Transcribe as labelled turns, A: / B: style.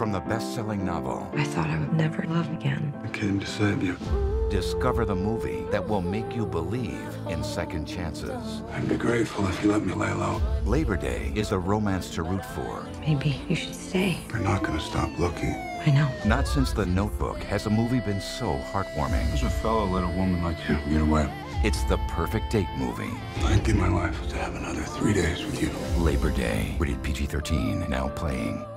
A: from the best-selling novel.
B: I thought I would never love again.
C: I came to save you.
A: Discover the movie that will make you believe in second chances.
C: I'd be grateful if you let me lay low.
A: Labor Day is a romance to root for.
B: Maybe you should stay.
C: You're not gonna stop looking.
B: I know.
A: Not since The Notebook has a movie been so heartwarming.
C: There's a fellow let a woman like you get away.
A: It's the perfect date movie.
C: I'd give my life to have another 3 days with you.
A: Labor Day, rated PG-13, now playing.